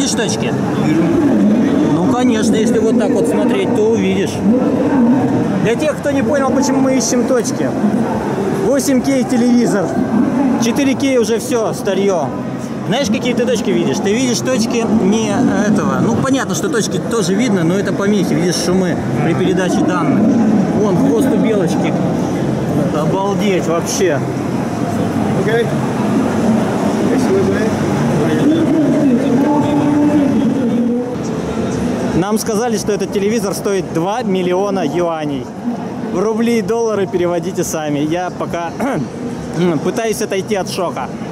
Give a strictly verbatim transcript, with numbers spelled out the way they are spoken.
Видишь точки? Ну, конечно, если вот так вот смотреть, то увидишь. Для тех, кто не понял, почему мы ищем точки. восемь кей телевизор. четыре кей уже все, старье. Знаешь, какие ты точки видишь? Ты видишь точки не этого. Ну, понятно, что точки тоже видно, но это помехи. Видишь шумы при передаче данных. Вон, хвост у белочки. Обалдеть вообще. Okay. Нам сказали, что этот телевизор стоит два миллиона юаней. В рубли и доллары переводите сами. Я пока пытаюсь отойти от шока.